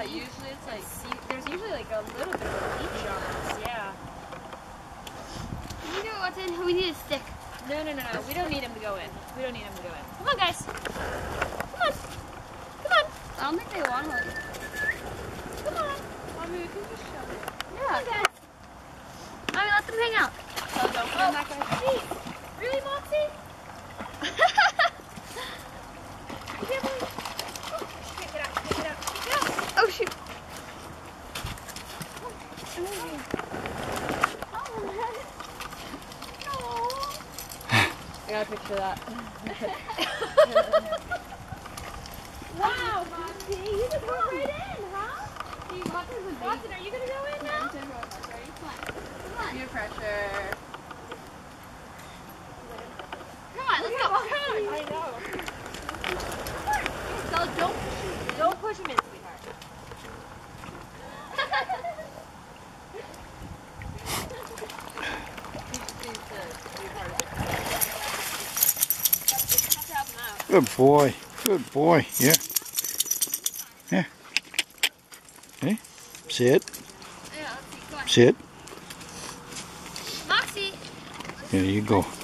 usually it's like, there's usually like a little bit of a leech on us, yeah. You know what's in? We need a stick. No. We don't need him to go in. We don't need him to go in. Come on, guys. Come on. I don't think they want one. Come on. Mommy, we can just shove it. Yeah. Come on, guys. Mommy, let them hang out. So don't put him back on his feet. Really, Moxie? You can't believe... Get out. Oh, shoot. I gotta picture that. Wow, Moxie, you just went right in, huh? Watson, are you gonna go in now? Come on. Peer pressure. Come on, let's go. I know. So don't push him in, sweetheart. Good boy. Good boy. Yeah. Yeah. Okay. Sit. Yeah, let's see. Come on. Sit. Moxie. There you go.